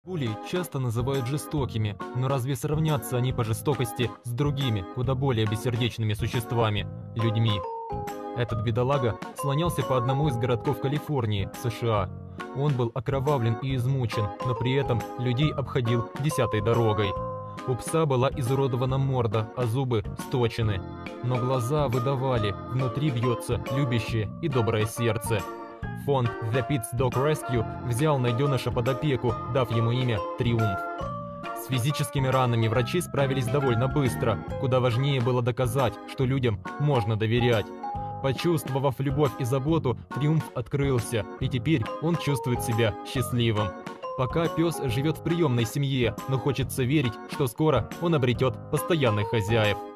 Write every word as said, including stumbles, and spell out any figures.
Пули часто называют жестокими, но разве сравнятся они по жестокости с другими, куда более бессердечными существами – людьми? Этот бедолага слонялся по одному из городков Калифорнии, США. Он был окровавлен и измучен, но при этом людей обходил десятой дорогой. У пса была изуродована морда, а зубы сточены. Но глаза выдавали, внутри бьется любящее и доброе сердце. Фонд The Pitts Dog Rescue взял найденыша под опеку, дав ему имя Триумф. С физическими ранами врачи справились довольно быстро, куда важнее было доказать, что людям можно доверять. Почувствовав любовь и заботу, Триумф открылся, и теперь он чувствует себя счастливым. Пока пес живет в приемной семье, но хочется верить, что скоро он обретет постоянных хозяев.